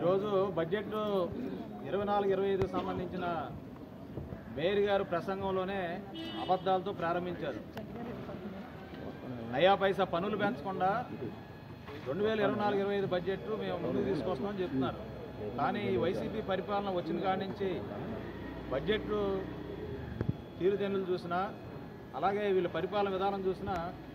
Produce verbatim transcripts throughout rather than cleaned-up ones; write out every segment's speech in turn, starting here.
ఈరోజు బడ్జెట్ ఇరవై నాలుగు ఇరవై ఐదు సంబంధించిన మేయర్ గారు ప్రసంగంలోనే అబద్ధాలతో ప్రారంభించారు. నయా పైసా పనులు పెంచకుండా రెండు వేల ఇరవై నాలుగు ఇరవై ఐదు బడ్జెట్ మేము ముందుకు తీసుకొస్తామని చెప్తున్నారు. కానీ ఈ వైసీపీ పరిపాలన వచ్చిన కాడి నుంచి బడ్జెట్ తీరుదెన్నులు చూసినా, అలాగే వీళ్ళ పరిపాలన విధానం చూసినా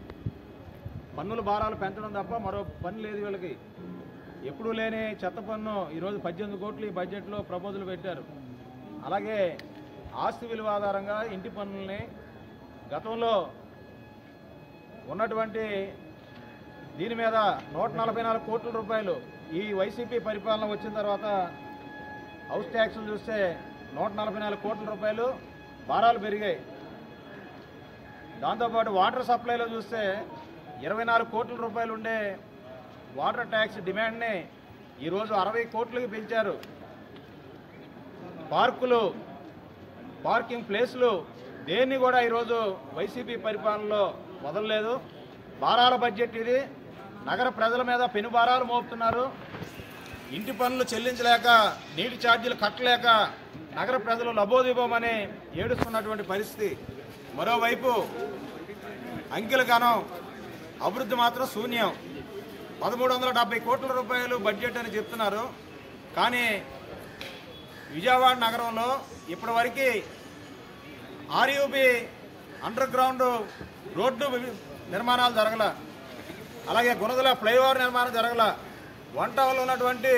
పన్నుల భారాలు పెంచడం తప్ప మరో పని లేదు వీళ్ళకి. ఎప్పుడూ లేని చెత్త పన్ను ఈరోజు పద్దెనిమిది కోట్లు ఈ బడ్జెట్లో ప్రపోజల్ పెట్టారు. అలాగే ఆస్తి విలువ ఆధారంగా ఇంటి పన్నుల్ని గతంలో ఉన్నటువంటి దీని మీద నూట నలభై నాలుగు కోట్ల రూపాయలు ఈ వైసీపీ పరిపాలన వచ్చిన తర్వాత హౌస్ ట్యాక్సులు చూస్తే నూట నలభై నాలుగు కోట్ల రూపాయలు భారాలు పెరిగాయి. దాంతోపాటు వాటర్ సప్లైలో చూస్తే ఇరవై నాలుగు కోట్ల రూపాయలు ఉండే వాటర్ ట్యాక్స్ డిమాండ్ని ఈరోజు అరవై కోట్లకి పెంచారు. పార్కులు, పార్కింగ్ ప్లేస్లు దేన్ని కూడా ఈరోజు వైసీపీ పరిపాలనలో వదలలేదు. భారాల బడ్జెట్ ఇది. నగర ప్రజల మీద పెను భారాలు మోపుతున్నారు. ఇంటి పన్నులు చెల్లించలేక, నీటి ఛార్జీలు కట్టలేక నగర ప్రజలు లబోదిబోమని ఏడుస్తున్నటువంటి పరిస్థితి. మరోవైపు అంకెల గానం అభివృద్ధి మాత్రం శూన్యం. పదమూడు వందల డెబ్బై కోట్ల రూపాయలు బడ్జెట్ అని చెప్తున్నారు. కానీ విజయవాడ నగరంలో ఇప్పటి వరకు ఆర్యూబీ అండర్ గ్రౌండ్ రోడ్డు నిర్మాణాలు జరగల, అలాగే గుణదల ఫ్లైఓవర్ నిర్మాణం జరగల, వన్ టౌన్లో ఉన్నటువంటి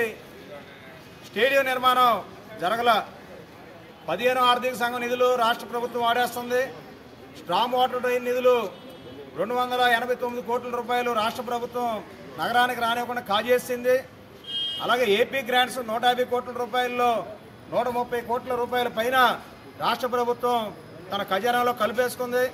స్టేడియం నిర్మాణం జరగల. పదిహేను ఆర్థిక సంఘం నిధులు రాష్ట్ర ప్రభుత్వం వాడేస్తుంది. స్ట్రాంగ్ వాటర్ డ్రైన్ నిధులు రెండు వందల ఎనభై తొమ్మిది కోట్ల రూపాయలు రాష్ట్ర ప్రభుత్వం నగరానికి రానివ్వకుండా కాజేసింది. అలాగే ఏపీ గ్రాంట్స్ నూట యాభై కోట్ల రూపాయల్లో నూట ముప్పై కోట్ల రూపాయల పైన రాష్ట్ర ప్రభుత్వం తన ఖజానాలో కలిపేసుకుంది.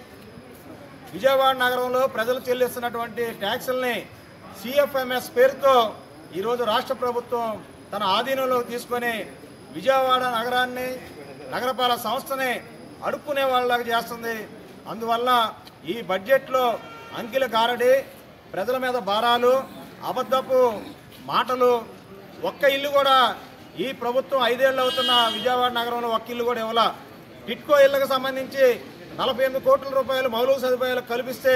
విజయవాడ నగరంలో ప్రజలు చెల్లిస్తున్నటువంటి ట్యాక్సుల్ని సిఎఫ్ఎంఎస్ పేరుతో ఈరోజు రాష్ట్ర ప్రభుత్వం తన ఆధీనంలోకి తీసుకొని విజయవాడ నగరాన్ని, నగరపాలక సంస్థని అడుక్కునే వాళ్ళలాగా చేస్తుంది. అందువల్ల ఈ బడ్జెట్లో అంకెల గారడి, ప్రజల మీద భారాలు, అబద్ధపు మాటలు. ఒక్క ఇల్లు కూడా ఈ ప్రభుత్వం ఐదేళ్ళు అవుతున్న విజయవాడ నగరంలో ఒక్క ఇల్లు కూడా ఇవ్వాల. టిట్కో ఇళ్లకు సంబంధించి నలభై ఎనిమిది కోట్ల రూపాయలు మౌలిక సదుపాయాలు కల్పిస్తే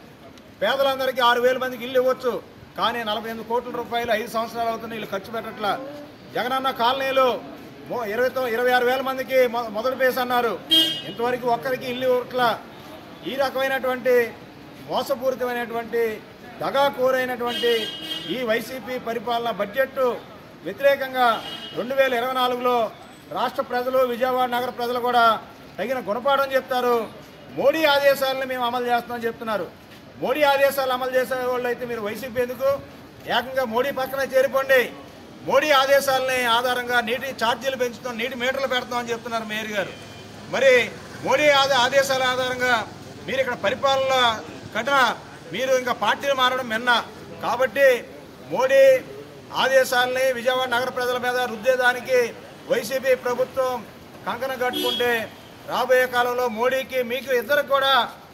పేదలందరికీ ఆరు వేల మందికి ఇల్లు ఇవ్వచ్చు. కానీ నలభై ఎనిమిది కోట్ల రూపాయలు ఐదు సంవత్సరాలు అవుతున్న ఇల్లు ఖర్చు పెట్టట్లా. జగనన్న కాలనీలు ఇరవై ఇరవై ఆరు వేల మందికి మొదటి పేస్ అన్నారు, ఇంతవరకు ఒక్కరికి ఇల్లు ఇవ్వట్లా. ఈ రకమైనటువంటి మోసపూరితమైనటువంటి దగాకోరైనటువంటి ఈ వైసీపీ పరిపాలన బడ్జెట్ వ్యతిరేకంగా రెండు వేల ఇరవై నాలుగులో రాష్ట్ర ప్రజలు, విజయవాడ నగర ప్రజలు కూడా తగిన గుణపాఠం చెప్తారు. మోడీ ఆదేశాలను మేము అమలు చేస్తామని చెప్తున్నారు. మోడీ ఆదేశాలు అమలు చేసే వాళ్ళు అయితే మీరు వైసీపీ ఎందుకు? ఏకంగా మోడీ పక్కన చేరిపోండి. మోడీ ఆదేశాలని ఆధారంగా నీటి ఛార్జీలు పెంచుతాం, నీటి మీటర్లు పెడతామని చెప్తున్నారు మేయర్ గారు. మరి మోడీ ఆదేశాల ఆధారంగా మీరు ఇక్కడ పరిపాలన కట్టిన మీరు ఇంకా పార్టీలు మారడం మిన్న. కాబట్టి మోడీ ఆదేశాలని విజయవాడ నగర ప్రజల మీద రుద్దేదానికి వైసీపీ ప్రభుత్వం కంకణం కట్టుకుంటే రాబోయే కాలంలో మోడీకి, మీకు ఇద్దరికి కూడా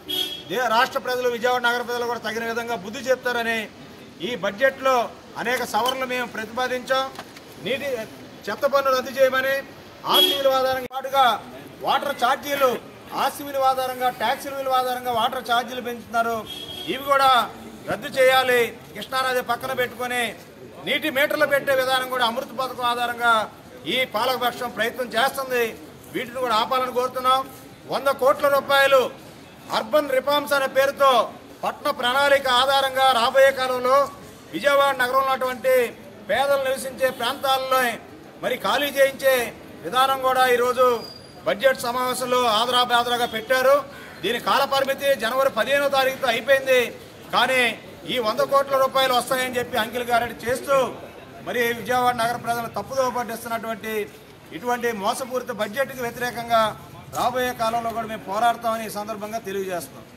రాష్ట్ర ప్రజలు, విజయవాడ నగర ప్రజలు కూడా తగిన విధంగా బుద్ధి చెప్తారని ఈ బడ్జెట్లో అనేక సవరణలు మేము ప్రతిపాదించాం. నీటి చెత్త పన్ను రద్దు చేయమని, ఆస్తి విలువ ఆధారంగా పాటుగా వాటర్ ఛార్జీలు, ఆస్తి విలువ ఆధారంగా ట్యాక్సుల విలువ ఆధారంగా వాటర్ ఛార్జీలు పెంచుతున్నారు, ఇవి కూడా రద్దు చేయాలి. కృష్ణానది పక్కన పెట్టుకొని నీటి మీటర్లు పెట్టే విధానం కూడా అమృత పథకం ఆధారంగా ఈ పాలకపక్షం ప్రయత్నం చేస్తుంది. వీటిని కూడా ఆపాలని కోరుతున్నాం. వంద కోట్ల రూపాయలు అర్బన్ రిఫార్మ్స్ అనే పేరుతో పట్టణ ప్రణాళిక ఆధారంగా రాబోయే కాలంలో విజయవాడ నగరంలో ఉన్నటువంటి పేదలు నివసించే ప్రాంతాల్లో మరి ఖాళీ చేయించే విధానం కూడా ఈరోజు బడ్జెట్ సమావేశంలో ఆదరా బాదరాగా పెట్టారు. దీని కాలపరిమితి జనవరి పదిహేనో తారీఖుతో అయిపోయింది. కానీ ఈ వంద కోట్ల రూపాయలు వస్తాయని చెప్పి అంకిల్ గారెడ్డి చేస్తూ మరి విజయవాడ నగర ప్రజలు తప్పుదోవ పట్టిస్తున్నటువంటి ఇటువంటి మోసపూరిత బడ్జెట్కి వ్యతిరేకంగా రాబోయే కాలంలో కూడా మేము పోరాడతామని ఈ సందర్భంగా తెలియజేస్తున్నాం.